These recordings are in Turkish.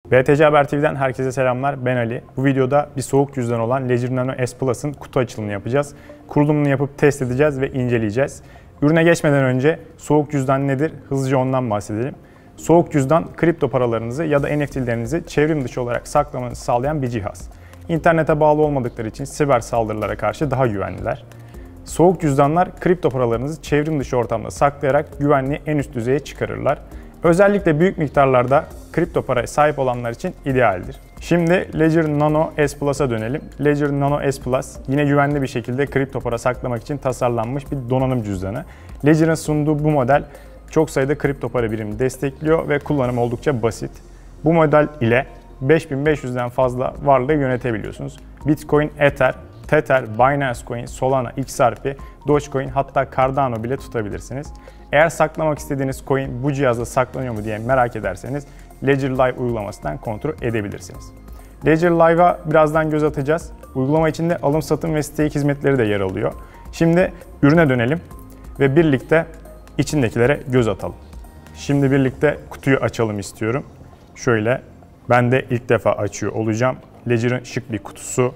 BTC Haber TV'den herkese selamlar. Ben Ali. Bu videoda bir soğuk cüzdan olan Ledger Nano S Plus'ın kutu açılımını yapacağız. Kurulumunu yapıp test edeceğiz ve inceleyeceğiz. Ürüne geçmeden önce soğuk cüzdan nedir? Hızlıca ondan bahsedelim. Soğuk cüzdan, kripto paralarınızı ya da NFT'lerinizi çevrim dışı olarak saklamanızı sağlayan bir cihaz. İnternete bağlı olmadıkları için siber saldırılara karşı daha güvenliler. Soğuk cüzdanlar kripto paralarınızı çevrim dışı ortamda saklayarak güvenliği en üst düzeye çıkarırlar. Özellikle büyük miktarlarda kripto paraya sahip olanlar için idealdir. Şimdi Ledger Nano S Plus'a dönelim. Ledger Nano S Plus yine güvenli bir şekilde kripto para saklamak için tasarlanmış bir donanım cüzdanı. Ledger'ın sunduğu bu model çok sayıda kripto para birimi destekliyor ve kullanımı oldukça basit. Bu model ile 5500'den fazla varlığı yönetebiliyorsunuz. Bitcoin, Ether, Tether, Binance Coin, Solana, XRP, Dogecoin hatta Cardano bile tutabilirsiniz. Eğer saklamak istediğiniz coin bu cihazda saklanıyor mu diye merak ederseniz Ledger Live uygulamasından kontrol edebilirsiniz. Ledger Live'a birazdan göz atacağız. Uygulama içinde alım satım ve stake hizmetleri de yer alıyor. Şimdi ürüne dönelim ve birlikte içindekilere göz atalım. Şimdi birlikte kutuyu açalım istiyorum. Şöyle ben de ilk defa açıyor olacağım. Ledger'ın şık bir kutusu.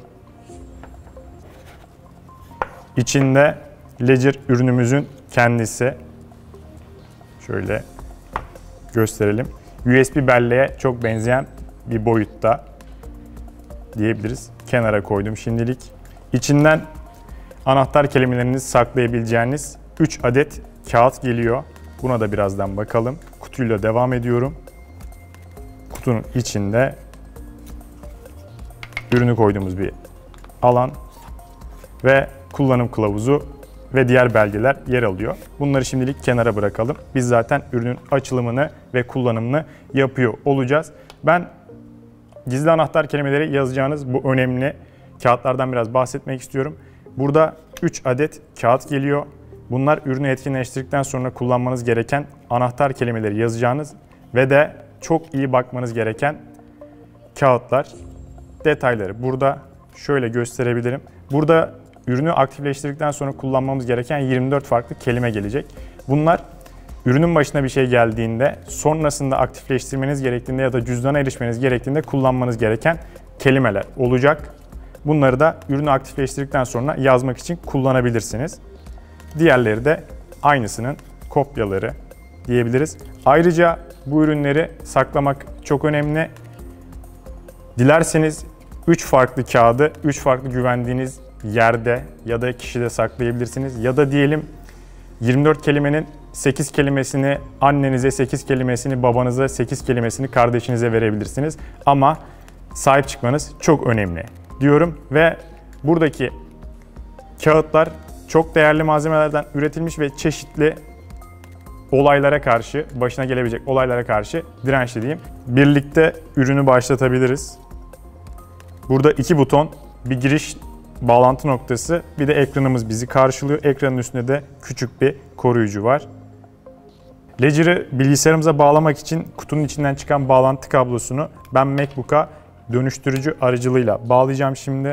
İçinde Ledger ürünümüzün kendisi. Şöyle gösterelim. USB belleğe çok benzeyen bir boyutta diyebiliriz. Kenara koydum şimdilik. İçinden anahtar kelimelerinizi saklayabileceğiniz 3 adet kağıt geliyor. Buna da birazdan bakalım. Kutuyla devam ediyorum. Kutunun içinde ürünü koyduğumuz bir alan ve kullanım kılavuzu ve diğer belgeler yer alıyor. Bunları şimdilik kenara bırakalım. Biz zaten ürünün açılımını ve kullanımını yapıyor olacağız. Ben gizli anahtar kelimeleri yazacağınız bu önemli kağıtlardan biraz bahsetmek istiyorum. Burada 3 adet kağıt geliyor. Bunlar ürünü etkinleştirdikten sonra kullanmanız gereken anahtar kelimeleri yazacağınız ve de çok iyi bakmanız gereken kağıtlar. Detayları burada şöyle gösterebilirim. Burada ürünü aktifleştirdikten sonra kullanmamız gereken 24 farklı kelime gelecek. Bunlar ürünün başına bir şey geldiğinde, sonrasında aktifleştirmeniz gerektiğinde ya da cüzdana erişmeniz gerektiğinde kullanmanız gereken kelimeler olacak. Bunları da ürünü aktifleştirdikten sonra yazmak için kullanabilirsiniz. Diğerleri de aynısının kopyaları diyebiliriz. Ayrıca bu ürünleri saklamak çok önemli. Dilerseniz 3 farklı kağıdı 3 farklı güvendiğiniz yerde ya da kişide saklayabilirsiniz. Ya da diyelim 24 kelimenin 8 kelimesini annenize, 8 kelimesini babanıza, 8 kelimesini kardeşinize verebilirsiniz. Ama sahip çıkmanız çok önemli diyorum ve buradaki kağıtlar çok değerli malzemelerden üretilmiş ve çeşitli olaylara karşı, başına gelebilecek olaylara karşı dirençli diyeyim. Birlikte ürünü başlatabiliriz. Burada 2 buton, bir giriş bağlantı noktası, bir de ekranımız bizi karşılıyor. Ekranın üstünde de küçük bir koruyucu var. Ledger'ı bilgisayarımıza bağlamak için kutunun içinden çıkan bağlantı kablosunu ben MacBook'a dönüştürücü aracılığıyla bağlayacağım şimdi.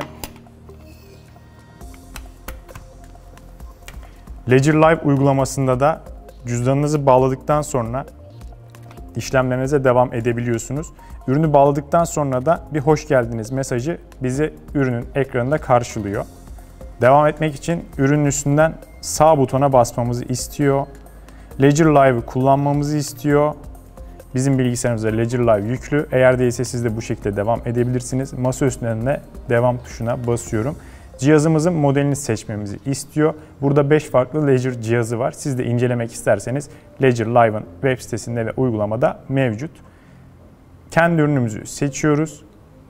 Ledger Live uygulamasında da cüzdanınızı bağladıktan sonra işlemlerinize devam edebiliyorsunuz. Ürünü bağladıktan sonra da bir hoş geldiniz mesajı bizi ürünün ekranında karşılıyor. Devam etmek için ürünün üstünden sağ butona basmamızı istiyor. Ledger Live'ı kullanmamızı istiyor. Bizim bilgisayarımızda Ledger Live yüklü. Eğer değilse siz de bu şekilde devam edebilirsiniz. Masa üstünden de devam tuşuna basıyorum. Cihazımızın modelini seçmemizi istiyor. Burada 5 farklı Ledger cihazı var. Siz de incelemek isterseniz Ledger Live'ın web sitesinde ve uygulamada mevcut. Kendi ürünümüzü seçiyoruz.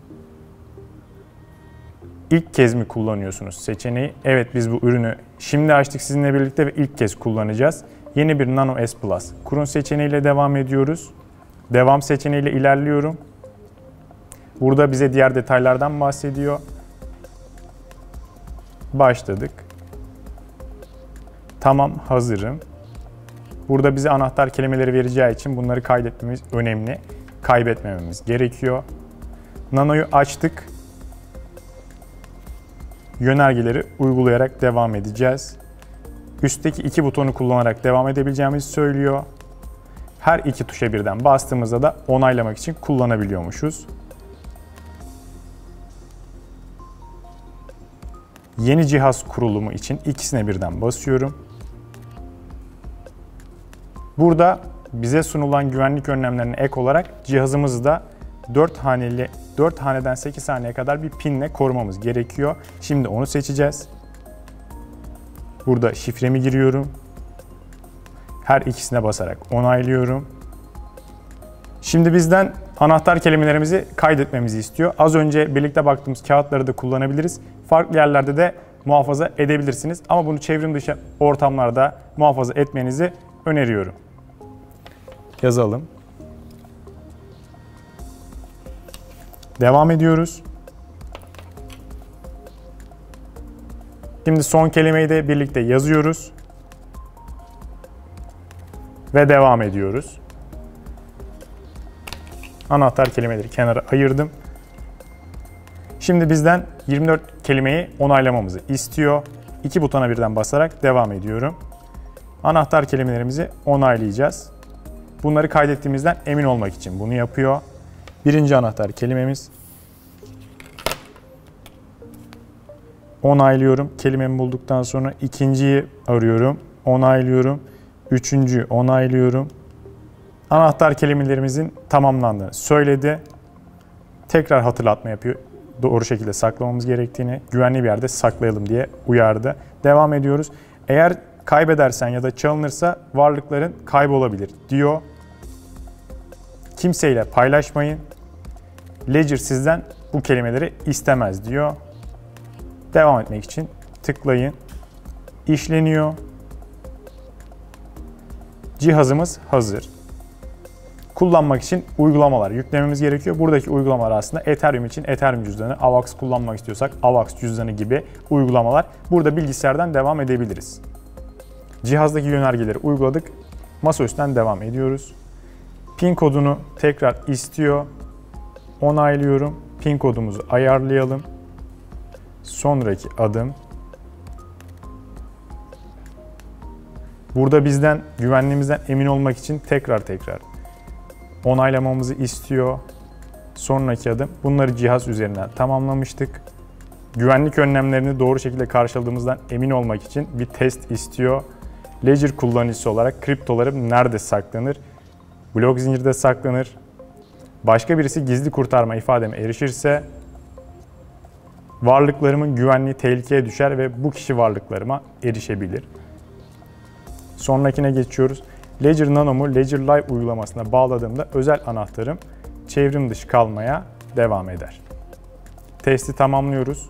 İlk kez mi kullanıyorsunuz seçeneği? Evet, biz bu ürünü şimdi açtık sizinle birlikte ve ilk kez kullanacağız. Yeni bir Nano S Plus. Kurun seçeneğiyle devam ediyoruz. Devam seçeneğiyle ilerliyorum. Burada bize diğer detaylardan bahsediyor. Başladık. Tamam, hazırım. Burada bize anahtar kelimeleri vereceği için bunları kaydetmemiz önemli. Kaybetmememiz gerekiyor. Nano'yu açtık. Yönergeleri uygulayarak devam edeceğiz. Üstteki 2 butonu kullanarak devam edebileceğimizi söylüyor. her iki tuşa birden bastığımızda da onaylamak için kullanabiliyormuşuz. Yeni cihaz kurulumu için ikisine birden basıyorum. Burada bize sunulan güvenlik önlemlerine ek olarak cihazımızı da 4 haneden 8 haneye kadar bir pinle korumamız gerekiyor. Şimdi onu seçeceğiz. Burada şifremi giriyorum. Her ikisine basarak onaylıyorum. Şimdi bizden anahtar kelimelerimizi kaydetmemizi istiyor. Az önce birlikte baktığımız kağıtları da kullanabiliriz. Farklı yerlerde de muhafaza edebilirsiniz. Ama bunu çevrim dışı ortamlarda muhafaza etmenizi öneriyorum. Yazalım. Devam ediyoruz. Şimdi son kelimeyi de birlikte yazıyoruz. Ve devam ediyoruz. Anahtar kelimeleri kenara ayırdım. Şimdi bizden 24 kelimeyi onaylamamızı istiyor. 2 butona birden basarak devam ediyorum. Anahtar kelimelerimizi onaylayacağız. Bunları kaydettiğimizden emin olmak için bunu yapıyor. Birinci anahtar kelimemiz. Onaylıyorum. Kelimemi bulduktan sonra ikinciyi arıyorum. Onaylıyorum. Üçüncü onaylıyorum. Anahtar kelimelerimizin tamamlandığını söyledi. Tekrar hatırlatma yapıyor. Doğru şekilde saklamamız gerektiğini, güvenli bir yerde saklayalım diye uyardı. Devam ediyoruz. Eğer kaybedersen ya da çalınırsa varlıkların kaybolabilir diyor. Kimseyle paylaşmayın. Ledger sizden bu kelimeleri istemez diyor. Devam etmek için tıklayın. İşleniyor. Cihazımız hazır. Kullanmak için uygulamalar yüklememiz gerekiyor. Buradaki uygulamalar aslında Ethereum için Ethereum cüzdanı, AVAX kullanmak istiyorsak AVAX cüzdanı gibi uygulamalar. Burada bilgisayardan devam edebiliriz. Cihazdaki yönergeleri uyguladık. Masaüstünden devam ediyoruz. PIN kodunu tekrar istiyor. Onaylıyorum. PIN kodumuzu ayarlayalım. Sonraki adım. Burada bizden güvenliğimizden emin olmak için tekrar onaylamamızı istiyor. Sonraki adım. Bunları cihaz üzerinden tamamlamıştık. Güvenlik önlemlerini doğru şekilde karşıladığımızdan emin olmak için bir test istiyor. Ledger kullanıcısı olarak kriptolarım nerede saklanır? Blok zincirde saklanır. Başka birisi gizli kurtarma ifademe erişirse varlıklarımın güvenliği tehlikeye düşer ve bu kişi varlıklarıma erişebilir. Sonrakine geçiyoruz. Ledger Nano'mu Ledger Live uygulamasına bağladığımda özel anahtarım çevrim dışı kalmaya devam eder. Testi tamamlıyoruz.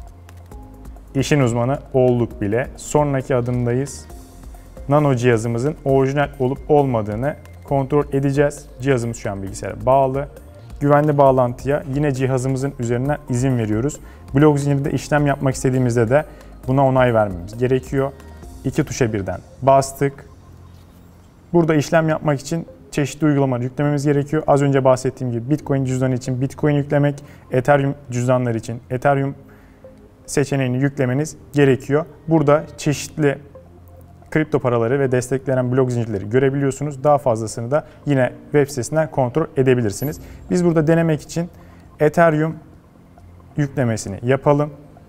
İşin uzmanı olduk bile. Sonraki adımdayız. Nano cihazımızın orijinal olup olmadığını kontrol edeceğiz. Cihazımız şu an bilgisayara bağlı. Güvenli bağlantıya yine cihazımızın üzerinden izin veriyoruz. Blok zincirde işlem yapmak istediğimizde de buna onay vermemiz gerekiyor. 2 tuşa birden bastık. Burada işlem yapmak için çeşitli uygulamaları yüklememiz gerekiyor. Az önce bahsettiğim gibi Bitcoin cüzdanı için Bitcoin yüklemek, Ethereum cüzdanları için Ethereum seçeneğini yüklemeniz gerekiyor. Burada çeşitli kripto paraları ve destekleyen blok zincirleri görebiliyorsunuz. Daha fazlasını da yine web sitesinden kontrol edebilirsiniz. Biz burada denemek için Ethereum yüklemesini yapalım.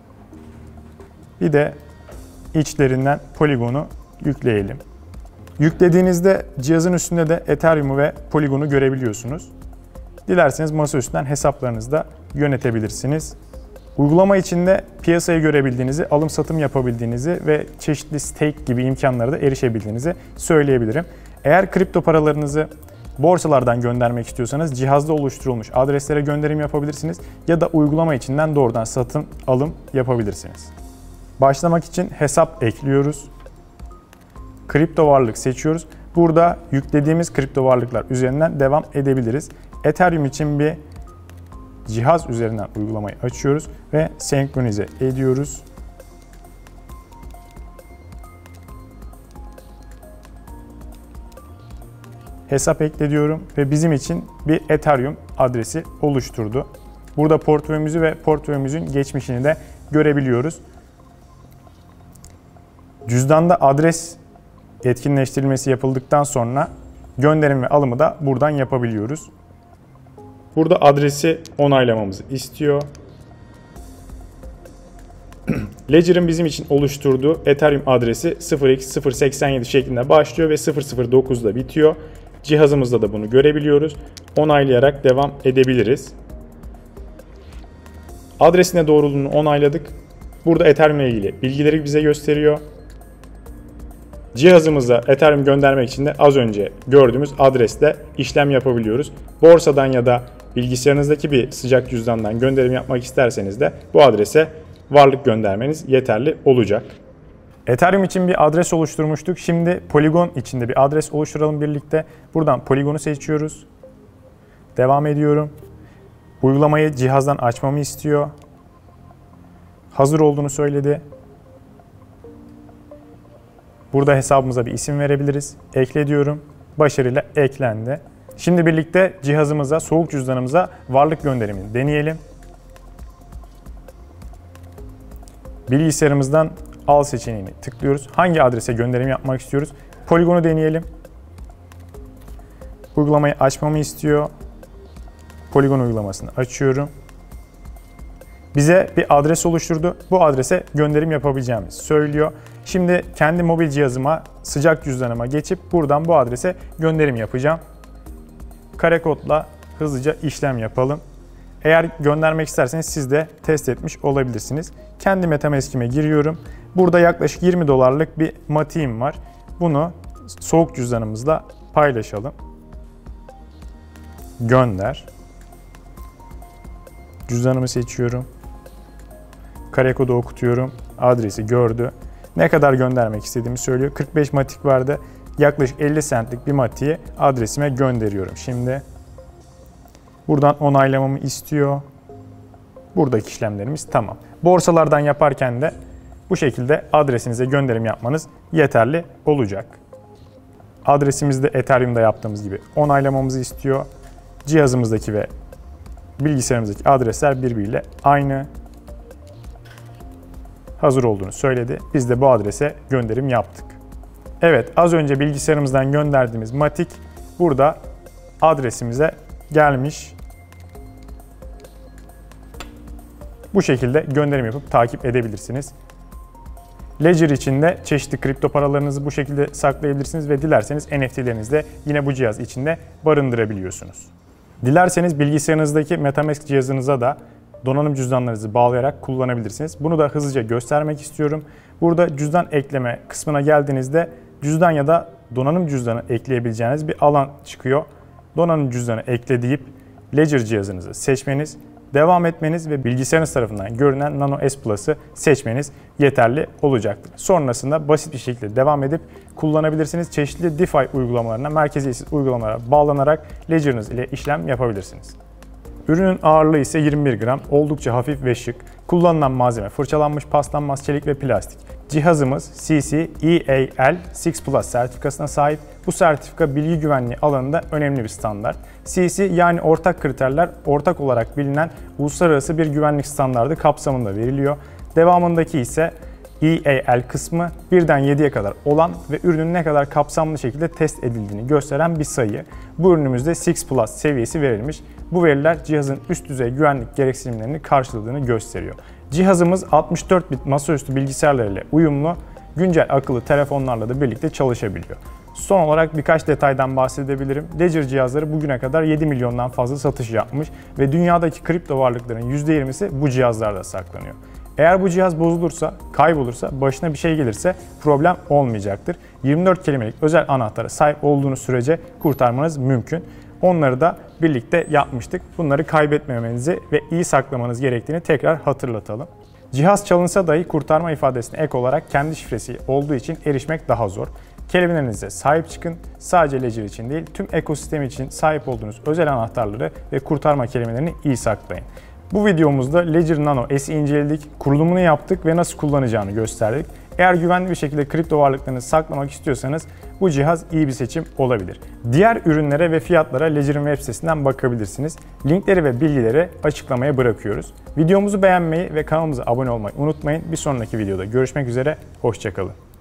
Bir de içlerinden Polygon'u yükleyelim. Yüklediğinizde cihazın üstünde de Ethereum'u ve Polygon'u görebiliyorsunuz. Dilerseniz masa üstünden hesaplarınızı da yönetebilirsiniz. Uygulama içinde piyasayı görebildiğinizi, alım satım yapabildiğinizi ve çeşitli stake gibi imkanlara da erişebildiğinizi söyleyebilirim. Eğer kripto paralarınızı borsalardan göndermek istiyorsanız cihazda oluşturulmuş adreslere gönderim yapabilirsiniz ya da uygulama içinden doğrudan satın alım yapabilirsiniz. Başlamak için hesap ekliyoruz. Kripto varlık seçiyoruz. Burada yüklediğimiz kripto varlıklar üzerinden devam edebiliriz. Ethereum için bir cihaz üzerinden uygulamayı açıyoruz ve senkronize ediyoruz. Hesap ekle diyorum ve bizim için bir Ethereum adresi oluşturdu. Burada portföyümüzü ve portföyümüzün geçmişini de görebiliyoruz. Cüzdanda adres etkinleştirilmesi yapıldıktan sonra Gönderim ve alımı da buradan yapabiliyoruz. Burada adresi onaylamamızı istiyor. Ledger'ın bizim için oluşturduğu Ethereum adresi 0x087 şeklinde başlıyor ve 009'da bitiyor. Cihazımızda da bunu görebiliyoruz. Onaylayarak devam edebiliriz. Adresine doğruluğunu onayladık. Burada Ethereum ile ilgili bilgileri bize gösteriyor. Cihazımıza Ethereum göndermek için de az önce gördüğümüz adresle işlem yapabiliyoruz. Borsadan ya da bilgisayarınızdaki bir sıcak cüzdandan gönderim yapmak isterseniz de bu adrese varlık göndermeniz yeterli olacak. Ethereum için bir adres oluşturmuştuk. Şimdi Polygon için de bir adres oluşturalım birlikte. Buradan Polygon'u seçiyoruz. Devam ediyorum. Uygulamayı cihazdan açmamı istiyor. Hazır olduğunu söyledi. Burada hesabımıza bir isim verebiliriz. Ekle diyorum. Başarıyla eklendi. Şimdi birlikte cihazımıza, soğuk cüzdanımıza varlık gönderimini deneyelim. Bilgisayarımızdan al seçeneğini tıklıyoruz. Hangi adrese gönderim yapmak istiyoruz? Polygon'u deneyelim. Uygulamayı açmamı istiyor. Polygon uygulamasını açıyorum. Bize bir adres oluşturdu. Bu adrese gönderim yapabileceğimizi söylüyor. Şimdi kendi mobil cihazıma, sıcak cüzdanıma geçip buradan bu adrese gönderim yapacağım. Kare kodla hızlıca işlem yapalım. Eğer göndermek isterseniz siz de test etmiş olabilirsiniz. Kendi MetaMask'ime giriyorum. Burada yaklaşık 20 dolarlık bir matiğim var. Bunu soğuk cüzdanımızla paylaşalım. Gönder. Cüzdanımı seçiyorum. Kare kodu okutuyorum. Adresi gördü. Ne kadar göndermek istediğimi söylüyor. 45 matik vardı. Yaklaşık 50 centlik bir matiği adresime gönderiyorum. Şimdi buradan onaylamamı istiyor. Buradaki işlemlerimiz tamam. Borsalardan yaparken de bu şekilde adresinize gönderim yapmanız yeterli olacak. Adresimizde Ethereum'da yaptığımız gibi onaylamamızı istiyor. Cihazımızdaki ve bilgisayarımızdaki adresler birbiriyle aynı. Hazır olduğunu söyledi. Biz de bu adrese gönderim yaptık. Evet, az önce bilgisayarımızdan gönderdiğimiz matik burada adresimize gelmiş. Bu şekilde gönderim yapıp takip edebilirsiniz. Ledger içinde çeşitli kripto paralarınızı bu şekilde saklayabilirsiniz ve dilerseniz NFT'lerinizi de yine bu cihaz içinde barındırabiliyorsunuz. Dilerseniz bilgisayarınızdaki MetaMask cihazınıza da donanım cüzdanlarınızı bağlayarak kullanabilirsiniz. Bunu da hızlıca göstermek istiyorum. Burada cüzdan ekleme kısmına geldiğinizde cüzdan ya da donanım cüzdanı ekleyebileceğiniz bir alan çıkıyor. Donanım cüzdanı ekle deyip Ledger cihazınızı seçmeniz, devam etmeniz ve bilgisayarınız tarafından görünen Nano S Plus'ı seçmeniz yeterli olacaktır. Sonrasında basit bir şekilde devam edip kullanabilirsiniz. Çeşitli DeFi uygulamalarına, merkeziyetsiz uygulamalara bağlanarak Ledger'ınız ile işlem yapabilirsiniz. Ürünün ağırlığı ise 21 gram, oldukça hafif ve şık. Kullanılan malzeme fırçalanmış paslanmaz çelik ve plastik. Cihazımız CC EAL6 Plus sertifikasına sahip. Bu sertifika bilgi güvenliği alanında önemli bir standart. CC yani ortak kriterler ortak olarak bilinen uluslararası bir güvenlik standardı kapsamında veriliyor. Devamındaki ise EAL kısmı 1'den 7'ye kadar olan ve ürünün ne kadar kapsamlı şekilde test edildiğini gösteren bir sayı. Bu ürünümüzde 6 Plus seviyesi verilmiş. Bu veriler cihazın üst düzey güvenlik gereksinimlerini karşıladığını gösteriyor. Cihazımız 64 bit masaüstü bilgisayarlarıyla uyumlu, güncel akıllı telefonlarla da birlikte çalışabiliyor. Son olarak birkaç detaydan bahsedebilirim. Ledger cihazları bugüne kadar 7 milyondan fazla satış yapmış ve dünyadaki kripto varlıkların %20'si bu cihazlarda saklanıyor. Eğer bu cihaz bozulursa, kaybolursa, başına bir şey gelirse problem olmayacaktır. 24 kelimelik özel anahtara sahip olduğunuz sürece kurtarmanız mümkün. Onları da birlikte yapmıştık. Bunları kaybetmemenizi ve iyi saklamanız gerektiğini tekrar hatırlatalım. Cihaz çalınsa dahi kurtarma ifadesine ek olarak kendi şifresi olduğu için erişmek daha zor. Kelimelerinize sahip çıkın. Sadece Ledger için değil, tüm ekosistem için sahip olduğunuz özel anahtarları ve kurtarma kelimelerini iyi saklayın. Bu videomuzda Ledger Nano S'i inceledik, kurulumunu yaptık ve nasıl kullanacağını gösterdik. Eğer güvenli bir şekilde kripto varlıklarınızı saklamak istiyorsanız bu cihaz iyi bir seçim olabilir. Diğer ürünlere ve fiyatlara Ledger'ın web sitesinden bakabilirsiniz. Linkleri ve bilgileri açıklamaya bırakıyoruz. Videomuzu beğenmeyi ve kanalımıza abone olmayı unutmayın. Bir sonraki videoda görüşmek üzere, hoşça kalın.